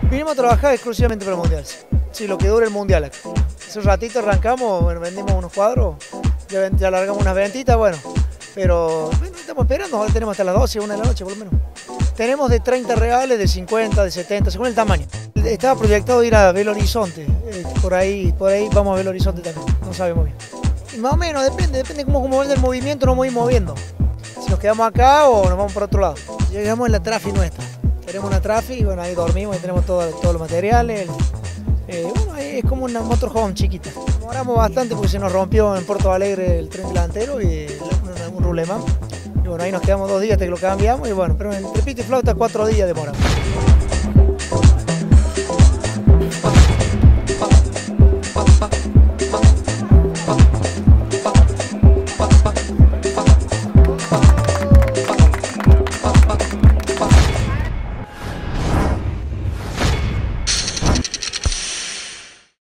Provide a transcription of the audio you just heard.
Vinimos a trabajar exclusivamente para el Mundial. Sí, lo que dure el Mundial acá. Hace un ratito arrancamos, bueno, vendimos unos cuadros, ya largamos unas ventitas, bueno. Pero bueno, estamos esperando, ahora tenemos hasta las 12, 1 de la noche por lo menos. Tenemos de 30 reales, de 50, de 70, según el tamaño. Estaba proyectado ir a Belo Horizonte, por ahí vamos a Belo Horizonte también, no sabemos bien. Y más o menos, depende cómo vaya el movimiento, nos vamos a ir moviendo. Si nos quedamos acá o nos vamos por otro lado. Llegamos en la trafi nuestra. Tenemos una trafi y bueno, ahí dormimos y tenemos todos los materiales. Bueno, es como una motorhome chiquita. Demoramos bastante porque se nos rompió en Porto Alegre el tren delantero y un rulema. Y bueno, ahí nos quedamos 2 días hasta que lo cambiamos y bueno, pero entre pito y flauta 4 días demoramos.